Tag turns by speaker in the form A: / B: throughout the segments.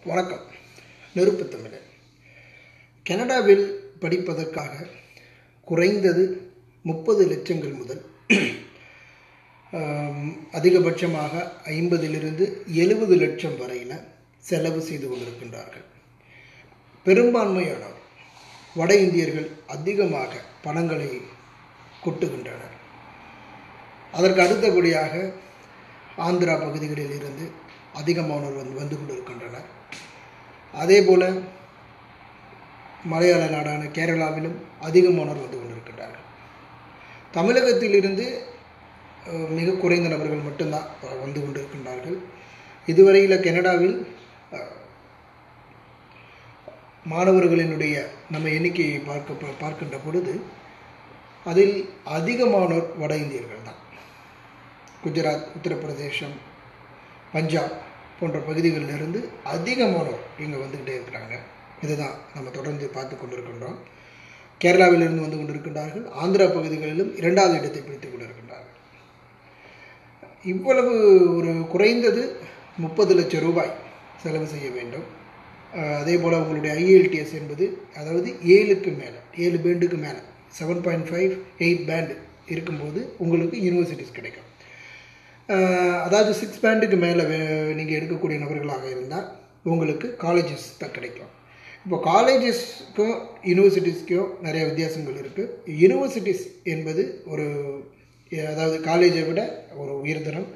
A: வணக்கம். நெருப்பு தமிழன். கனடாவில் படிப்பதற்காக குறைந்தது 30 லட்சங்கள் முதல் அதிகபட்சமாக 50லிருந்து 70 லட்சம் வரையில் செலவு செய்து கொண்டிருக்கின்றார்கள். பெரும்பான்மையானோர் வட இந்தியர்கள் அதிகமாக பணங்களை கொட்டுகின்றனர். அதற்கு அடுத்தபடியாக ஆந்திரா பகுதிகளில் இருந்து அதிகமானோர் வந்து கொண்டிருக்கின்றனர். அதே போல் மலையாள நாடான கேரளாவிலும் அதிகமானோர் வந்து கொண்டிருக்கின்றார்கள். தமிழகத்திலிருந்து மிக குறைந்த நபர்கள் மட்டும்தான் வந்து கொண்டிருக்கின்றார்கள். இதுவரையில் கனடாவில் மாணவர்களினுடைய நம்ம எண்ணிக்கையை பார்க்கின்ற பொழுது அதில் அதிகமானோர் வட இந்தியர்கள் தான். குஜராத், உத்தரப்பிரதேசம், பஞ்சாப் போன்ற பகுதிகளிலிருந்து அதிகமானோர் இங்கே வந்துக்கிட்டே இருக்கிறாங்க. இதுதான் நம்ம தொடர்ந்து பார்த்து கொண்டிருக்கின்றோம். கேரளாவிலிருந்து வந்து கொண்டிருக்கின்றார்கள். ஆந்திரா பகுதிகளிலும் 2வது இடத்தை பிடித்துக் கொண்டிருக்கின்றார்கள். இவ்வளவு ஒரு குறைந்தது 30 லட்சம் ரூபாய் செலவு செய்ய வேண்டும். அதே போல் உங்களுடைய IELTS என்பது அதாவது 7க்கு மேலே 7 பேண்டுக்கு மேலே 7.5 8 பேண்டு இருக்கும்போது உங்களுக்கு யூனிவர்சிட்டிஸ் கிடைக்கும். அதாவது 6 பேண்டுக்கு மேலே நீங்கள் எடுக்கக்கூடிய நபர்களாக இருந்தால் உங்களுக்கு காலேஜஸ் தான் கிடைக்கும். இப்போ காலேஜஸ்க்கும் யூனிவர்சிட்டிஸ்க்கும் நிறைய வித்தியாசங்கள் இருக்குது. யூனிவர்சிட்டிஸ் என்பது ஒரு அதாவது காலேஜை விட ஒரு உயர்தரம்.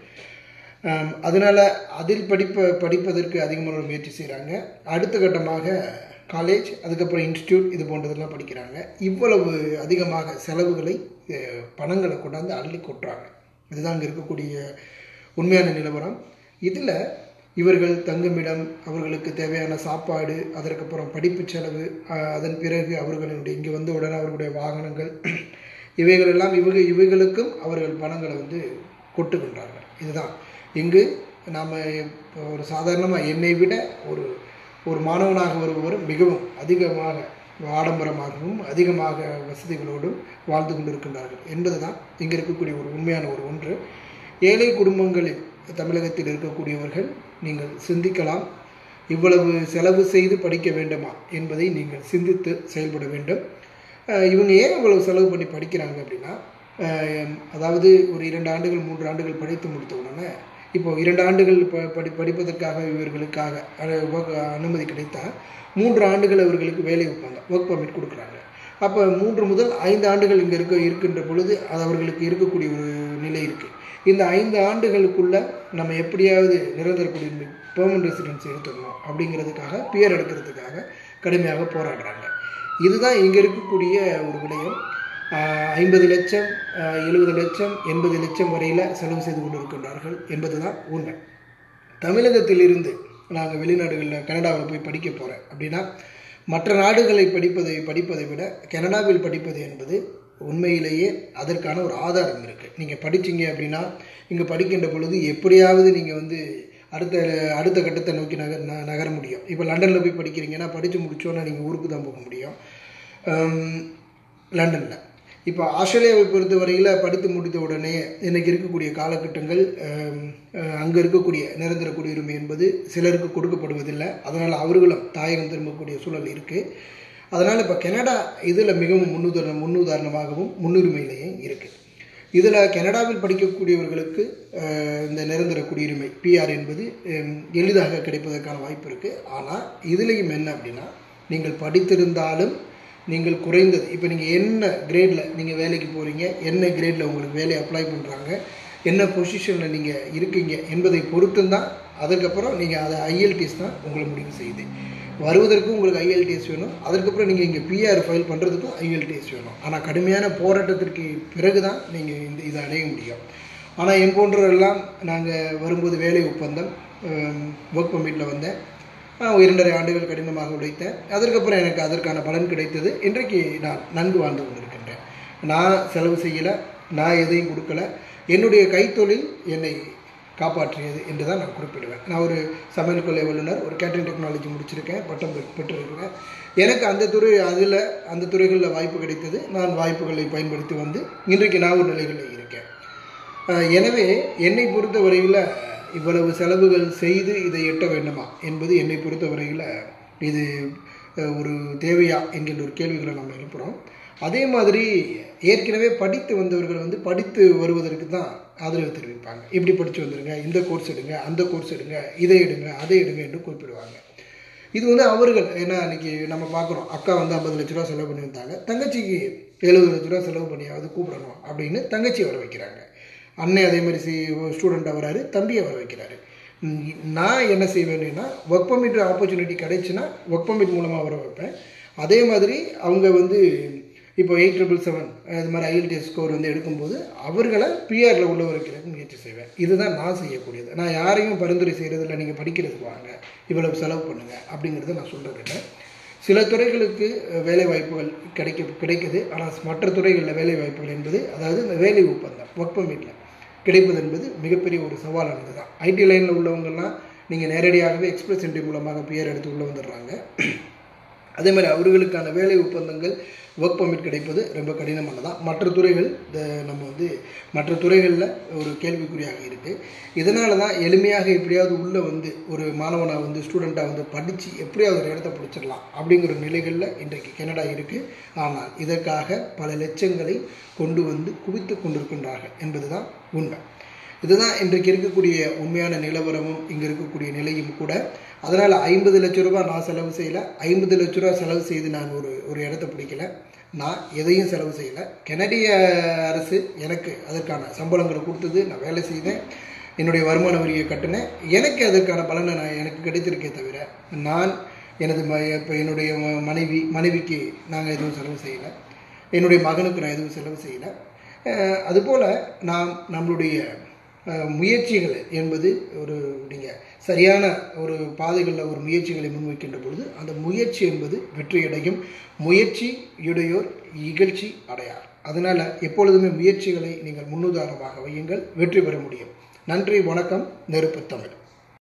A: அதனால் அதில் படிப்பதற்கு அதிகமான முயற்சி செய்கிறாங்க. அடுத்த கட்டமாக காலேஜ், அதுக்கப்புறம் இன்ஸ்டியூட், இது போன்றதெல்லாம் படிக்கிறாங்க. இவ்வளவு அதிகமாக செலவுகளை பணங்களை கொண்டாந்து அள்ளி கொட்டுறாங்க. இதுதான் இங்கே இருக்கக்கூடிய உண்மையான நிலவரம். இதில் இவர்கள் தங்குமிடம், அவர்களுக்கு தேவையான சாப்பாடு, அதற்கப்புறம் படிப்பு செலவு, அதன் பிறகு அவர்களுடைய இங்கே வந்த உடனே அவர்களுடைய வாகனங்கள், இவைகளெல்லாம் இவைகளுக்கும் அவர்கள் பணங்களை வந்து கொட்டுகின்றார்கள். இதுதான் இங்கு நாம் ஒரு சாதாரணமாக என்னை விட ஒரு மாணவனாக வருபவர் மிகவும் அதிகமாக ஆடம்பரமாகவும் அதிகமாக வசதிகளோடும் வாழ்ந்து கொண்டிருக்கின்றார்கள் என்பது தான் இங்கே இருக்கக்கூடிய ஒரு உண்மையான ஒன்று. ஏழை குடும்பங்களில் தமிழகத்தில் இருக்கக்கூடியவர்கள் நீங்கள் சிந்திக்கலாம். இவ்வளவு செலவு செய்து படிக்க வேண்டுமா என்பதை நீங்கள் சிந்தித்து செயல்பட வேண்டும். இவங்க ஏன் இவ்வளவு செலவு பண்ணி படிக்கிறாங்க அப்படின்னா, அதாவது ஒரு 2 ஆண்டுகள் 3 ஆண்டுகள் படித்து முடித்த உடனே இப்போ 2 ஆண்டுகள் படிப்பதற்காக இவர்களுக்காக அனுமதி கிடைத்தால் 3 ஆண்டுகள் அவர்களுக்கு வேலை ஒப்பந்தம் ஒர்க் பர்மிட் கொடுக்குறாங்க. அப்போ 3 முதல் 5 ஆண்டுகள் இங்கே இருக்கின்ற பொழுது அது அவர்களுக்கு இருக்கக்கூடிய ஒரு நிலை இருக்குது. இந்த 5 ஆண்டுகளுக்குள்ளே நம்ம எப்படியாவது நிரந்தர குடியுரிமை பெர்மனன்ட் ரெசிடென்சி எடுத்துடணும் அப்படிங்கிறதுக்காக பிஆர் எடுக்கிறதுக்காக கடுமையாக போராடுறாங்க. இதுதான் இங்கே இருக்கக்கூடிய ஒரு விடயம். 50 லட்சம் 70 லட்சம் 80 லட்சம் வரையில் செலவு செய்து கொண்டு இருக்கின்றார்கள் என்பது தான் உண்மை. தமிழகத்திலிருந்து நாங்கள் வெளிநாடுகளில் கனடாவில் போய் படிக்க போகிறேன் அப்படின்னா மற்ற நாடுகளை படிப்பதை விட கனடாவில் படிப்பது என்பது உண்மையிலேயே அதற்கான ஒரு ஆதாரம் இருக்குது. நீங்கள் படிச்சிங்க அப்படின்னா இங்கே படிக்கின்ற பொழுது எப்படியாவது நீங்கள் வந்து அடுத்த கட்டத்தை நோக்கி நகர முடியும். இப்போ லண்டனில் போய் படிக்கிறீங்கன்னா படித்து முடிச்சோன்னா நீங்கள் ஊருக்கு தான் போக முடியும். லண்டனில் இப்போ ஆஸ்திரேலியாவை பொறுத்த வரையில் படித்து முடித்த உடனே இன்றைக்கி இருக்கக்கூடிய காலகட்டங்கள் அங்கே இருக்கக்கூடிய நிரந்தர குடியுரிமை என்பது சிலருக்கு கொடுக்கப்படுவதில்லை. அதனால் அவர்களும் தாயகம் திரும்பக்கூடிய சூழல் இருக்குது. அதனால் இப்போ கனடா இதில் மிகவும் முன்னுதாரணமாகவும் முன்னுரிமையிலேயும் இருக்குது. இதில் கனடாவில் படிக்கக்கூடியவர்களுக்கு இந்த நிரந்தர குடியுரிமை பிஆர் என்பது எளிதாக கிடைப்பதற்கான வாய்ப்பு இருக்குது. ஆனால் இதுலேயும் என்ன அப்படின்னா, நீங்கள் படித்திருந்தாலும் நீங்கள் குறைந்தது இப்போ நீங்கள் என்ன கிரேடில் நீங்கள் வேலைக்கு போகிறீங்க, என்ன கிரேடில் உங்களுக்கு வேலையை அப்ளை பண்ணுறாங்க, என்ன பொசிஷனில் நீங்கள் இருக்கீங்க என்பதை பொறுத்தும் தான் அதுக்கப்புறம் நீங்கள் அதை IELTS தான் உங்களை முடிவு செய்யுது. வருவதற்கும் உங்களுக்கு IELTS வேணும். அதுக்கப்புறம் நீங்கள் இங்கே பிஆர் ஃபைல் பண்ணுறதுக்கும் IELTS வேணும். ஆனால் கடுமையான போராட்டத்திற்கு பிறகு தான் நீங்கள் இதை அடைய முடியும். ஆனால் என் போன்றவரெல்லாம் நாங்கள் வரும்போது வேலை ஒப்பந்தம் ஒர்க் பர்மிட்டில் வந்தேன். 2.5 ஆண்டுகள் கடினமாக உழைத்தேன். அதற்கப்புறம் எனக்கு அதற்கான பலன் கிடைத்தது. இன்றைக்கு நான் நன்கு வாழ்ந்து கொண்டிருக்கின்றேன். நான் செலவு செய்யலை, நான் எதையும் கொடுக்கல. என்னுடைய கைத்தொழில் என்னை காப்பாற்றியது என்று தான் நான் குறிப்பிடுவேன். நான் ஒரு சமையல் கொள்ளை வல்லுநர், ஒரு கேட்டரிங் டெக்னாலஜி முடிச்சிருக்கேன், பட்டம் பெற்றிருக்கிறேன். எனக்கு அந்த துறைகளில் வாய்ப்பு கிடைத்தது. நான் வாய்ப்புகளை பயன்படுத்தி வந்து இன்றைக்கு நான் ஒரு நிலைகளில் இருக்கேன். எனவே என்னை பொறுத்த வரையில் இவ்வளவு செலவுகள் செய்து இதை எட்ட வேண்டுமா என்பது என்னை பொறுத்தவரையில் இது ஒரு தேவையா என்கின்ற ஒரு கேள்விகளை நம்ம எழுப்புகிறோம். அதே மாதிரி ஏற்கனவே படித்து வந்தவர்கள் படித்து வருவதற்கு தான் ஆதரவு தெரிவிப்பாங்க. இப்படி படித்து வந்துடுங்க, இந்த கோர்ஸ் எடுங்க, அந்த கோர்ஸ் எடுங்க, இதை எடுங்க, அதை எடுங்க என்று குறிப்பிடுவாங்க. இது அவர்கள் ஏன்னா அன்றைக்கி நம்ம பார்க்குறோம், அக்கா 50 லட்ச ரூபா செலவு பண்ணியிருந்தாங்க, தங்கச்சிக்கு 70 லட்ச ரூபா செலவு பண்ணியாவது கூப்பிடணும் அப்படின்னு தங்கச்சி வர வைக்கிறாங்க. அண்ணன் அதே மாதிரி ஸ்டூடெண்ட்டாக வராரு, தம்பியை வர வைக்கிறாரு. நான் என்ன செய்வேன்னா, ஒர்க் பர்மிட் ஆப்பர்ச்சுனிட்டி கிடைச்சுன்னா ஒர்க் பர்மிட் மூலமாக வர வைப்பேன். அதே மாதிரி அவங்க இப்போ 877 அது மாதிரி IELTS ஸ்கோர் எடுக்கும்போது அவர்களை பிஆரில் உள்ள வைக்கிறதுக்கு முயற்சி செய்வேன். இதுதான் நான் செய்யக்கூடியது. நான் யாரையும் பரிந்துரை செய்கிறதில்ல, நீங்கள் படிக்கிறதுக்கு வாங்க, இவ்வளவு செலவு பண்ணுங்கள் அப்படிங்கிறத நான் சொல்கிறதில்லை. சில துறைகளுக்கு வேலை வாய்ப்புகள் கிடைக்குது. ஆனால் மற்ற துறைகளில் வேலை வாய்ப்புகள் என்பது, அதாவது இந்த வேலை ஒப்பந்தம் ஒர்க் பர்மிட்டில் கிடைப்பது என்பது மிகப்பெரிய ஒரு சவாலானது தான். ஐடி லைனில் உள்ளவங்கள்லாம் நீங்கள் நேரடியாகவே எக்ஸ்பிரஸ் என்ட்ரி மூலமாக பிஆர் எடுத்து உள்ளே வந்துடுறாங்க. அதே மாதிரி அவர்களுக்கான வேலை ஒப்பந்தங்கள் ஒர்க் பர்மிட் கிடைப்பது ரொம்ப கடினமானதான். மற்ற துறைகள் நம்ம மற்ற துறைகளில் ஒரு கேள்விக்குறியாக இருக்குது. இதனால தான் எளிமையாக எப்படியாவது உள்ளே ஒரு மாணவனாக ஸ்டூடெண்ட்டாக படித்து எப்படியாவது ஒரு இடத்த பிடிச்சிடலாம் அப்படிங்கிற நிலைகளில் இன்றைக்கு கனடா இருக்குது. ஆனால் இதற்காக பல லட்சங்களை கொண்டு குவித்து கொண்டிருக்கின்றார்கள் என்பது தான் உண்மை. இதுதான் இன்றைக்கு இருக்கக்கூடிய உண்மையான நிலவரமும் இங்கே இருக்கக்கூடிய நிலையும் கூட. அதனால் 50 லட்ச ரூபா நான் செலவு செய்யலை. 50 லட்ச ரூபா செலவு செய்து நான் ஒரு இடத்த பிடிக்கலை. நான் எதையும் செலவு செய்யலை. கனடிய அரசு எனக்கு அதற்கான சம்பளங்களை கொடுத்தது, நான் வேலை செய்தேன், என்னுடைய வருமான வரியை கட்டினேன். எனக்கு அதற்கான பலனை எனக்கு கிடைத்திருக்கே தவிர, நான் இப்போ என்னுடைய மனைவிக்கு நாங்கள் எதுவும் செலவு செய்யலை, என்னுடைய மகனுக்கு நான் எதுவும் செலவு செய்யலை. அதுபோல் நம்மளுடைய முயற்சிகள் என்பது நீங்கள் சரியான ஒரு பாதைகளில் ஒரு முயற்சிகளை முன்வைக்கின்ற பொழுது அந்த முயற்சி என்பது வெற்றியடையும். முயற்சியுடையோர் இகழ்ச்சி அடையார். அதனால் எப்பொழுதுமே முயற்சிகளை நீங்கள் முன்னுதாரணமாக வையுங்கள், வெற்றி பெற முடியும். நன்றி, வணக்கம். நெருப்பு தமிழ்.